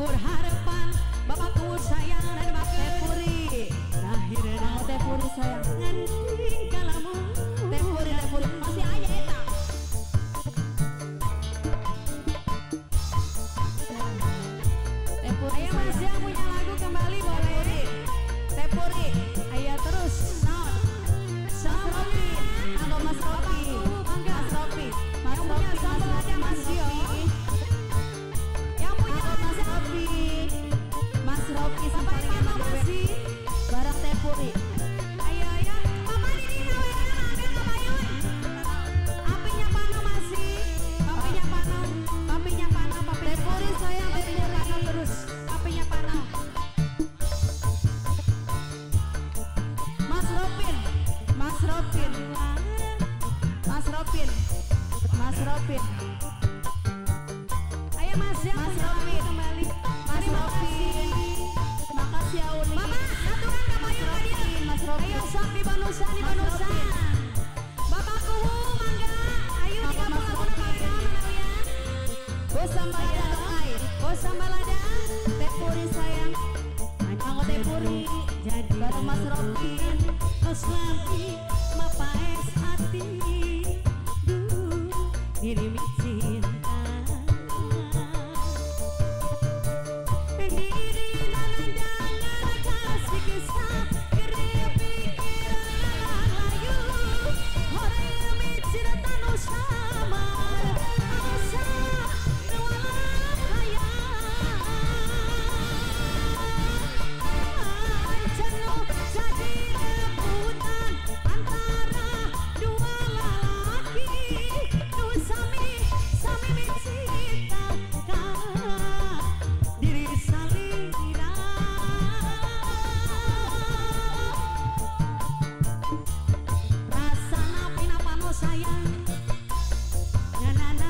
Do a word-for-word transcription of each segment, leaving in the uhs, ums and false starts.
Kur harapan bapakku sayang dan bakal puri lahir dan teh puri sayang nganting kalamu teh puri teh puri masih aja eta teh puri ayo mas yang punya lagu kembali boleh teh puri ayo terus sound sound Ropi atau Mas Ropi Mas Ropi Mas Ropi sambal aja Mas Yo Mas Ropi, Mas Ropi sampai mana masih barang teh puri. Ayo ayo, mama ini naweran ada kabayun. Apinya pana masih, apinya pana, apinya pana, papi teh puri sayang apinya pana terus, apinya pana. Mas Ropin, Mas Ropin, Mas Ropin, Mas Ropin. Ayo Mas yang Mas Ropin kembali. Mas Ropin, makasih ya Uni. Mama, aturan kapayu ka dia. Mas Ropin, ayo sok di Banusan, di Banusan. Bapakku mangga, ayo tiga puluh lagu paling aman ya. Bos sambalada doai, bos sambalada, teh puri sayang. Anggo teh puri, jadi bareng Mas Ropin. Os lampi, mapaes hati, duh, diri cinta.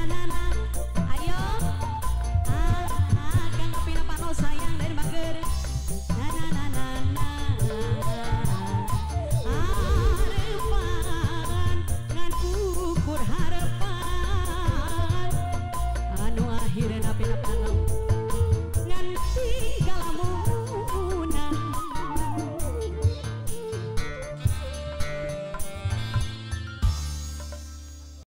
Sayang dari Bager